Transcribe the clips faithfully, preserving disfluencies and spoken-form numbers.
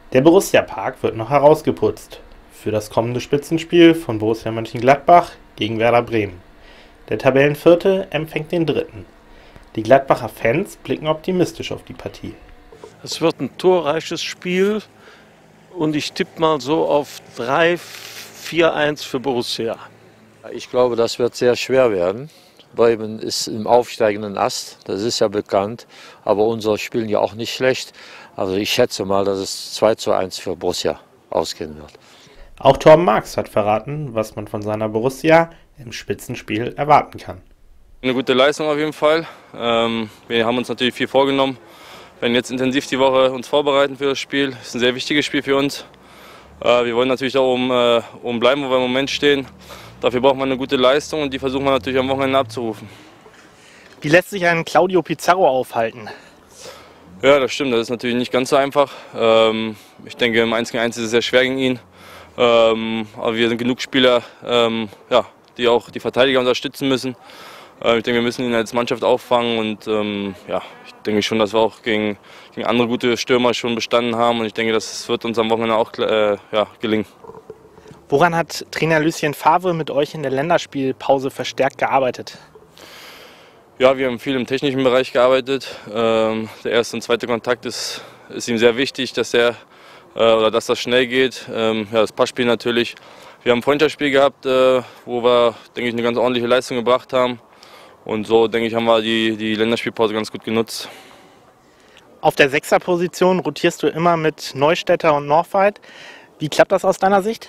Der Borussia-Park wird noch herausgeputzt für das kommende Spitzenspiel von Borussia Mönchengladbach gegen Werder Bremen. Der Tabellenvierte empfängt den Dritten. Die Gladbacher Fans blicken optimistisch auf die Partie. Es wird ein torreiches Spiel und ich tippe mal so auf drei vier eins für Borussia. Ich glaube, das wird sehr schwer werden. Bremen ist im aufsteigenden Ast, das ist ja bekannt, aber unsere spielen ja auch nicht schlecht. Also ich schätze mal, dass es zwei zu eins für Borussia ausgehen wird. Auch Torben Marx hat verraten, was man von seiner Borussia im Spitzenspiel erwarten kann. Eine gute Leistung auf jeden Fall. Ähm, wir haben uns natürlich viel vorgenommen. Wir werden jetzt intensiv die Woche uns vorbereiten für das Spiel. Es ist ein sehr wichtiges Spiel für uns. Äh, wir wollen natürlich da oben, äh, oben bleiben, wo wir im Moment stehen. Dafür braucht man eine gute Leistung und die versuchen wir natürlich am Wochenende abzurufen. Wie lässt sich ein Claudio Pizarro aufhalten? Ja, das stimmt. Das ist natürlich nicht ganz so einfach. Ähm, ich denke, im eins gegen eins ist es sehr schwer gegen ihn. Ähm, aber wir sind genug Spieler, ähm, ja, die auch die Verteidiger unterstützen müssen. Äh, ich denke, wir müssen ihn als Mannschaft auffangen und ähm, ja, ich denke schon, dass wir auch gegen, gegen andere gute Stürmer schon bestanden haben und ich denke, das wird uns am Wochenende auch äh, ja, gelingen. Woran hat Trainer Lucien Favre mit euch in der Länderspielpause verstärkt gearbeitet? Ja, wir haben viel im technischen Bereich gearbeitet. Ähm, der erste und zweite Kontakt ist, ist ihm sehr wichtig, dass er äh, oder dass das schnell geht. Ähm, ja, das Passspiel natürlich. Wir haben ein Freundschaftsspiel gehabt, äh, wo wir, denke ich, eine ganz ordentliche Leistung gebracht haben. Und so, denke ich, haben wir die, die Länderspielpause ganz gut genutzt. Auf der Sechserposition rotierst du immer mit Neustädter und Northweit. Wie klappt das aus deiner Sicht?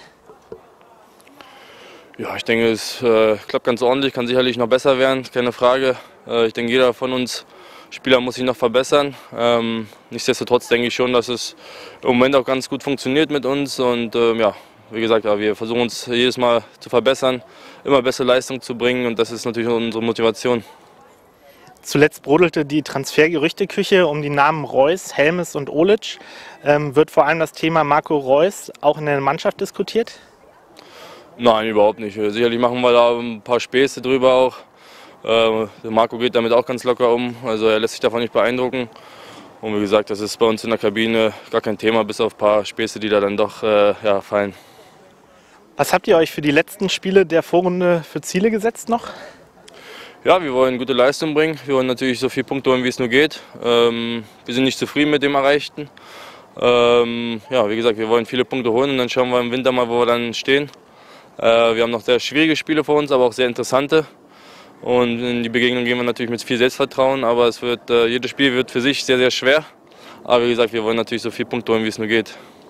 Ja, ich denke, es äh, klappt ganz ordentlich, kann sicherlich noch besser werden, keine Frage. Äh, ich denke, jeder von uns Spieler muss sich noch verbessern. Ähm, nichtsdestotrotz denke ich schon, dass es im Moment auch ganz gut funktioniert mit uns. Und ähm, ja, wie gesagt, ja, wir versuchen uns jedes Mal zu verbessern, immer bessere Leistung zu bringen und das ist natürlich unsere Motivation. Zuletzt brodelte die Transfergerüchteküche um die Namen Reus, Helmes und Olic. Ähm, wird vor allem das Thema Marco Reus auch in der Mannschaft diskutiert? Nein, überhaupt nicht. Sicherlich machen wir da ein paar Späße drüber auch. Äh, Marco geht damit auch ganz locker um, also er lässt sich davon nicht beeindrucken. Und wie gesagt, das ist bei uns in der Kabine gar kein Thema, bis auf ein paar Späße, die da dann doch äh, ja, fallen. Was habt ihr euch für die letzten Spiele der Vorrunde für Ziele gesetzt noch? Ja, wir wollen gute Leistung bringen. Wir wollen natürlich so viele Punkte holen, wie es nur geht. Ähm, wir sind nicht zufrieden mit dem Erreichten. Ähm, ja, wie gesagt, wir wollen viele Punkte holen und dann schauen wir im Winter mal, wo wir dann stehen. Äh, wir haben noch sehr schwierige Spiele vor uns, aber auch sehr interessante. Und in die Begegnung gehen wir natürlich mit viel Selbstvertrauen, aber es wird, äh, jedes Spiel wird für sich sehr, sehr schwer. Aber wie gesagt, wir wollen natürlich so viele Punkte holen, wie es nur geht.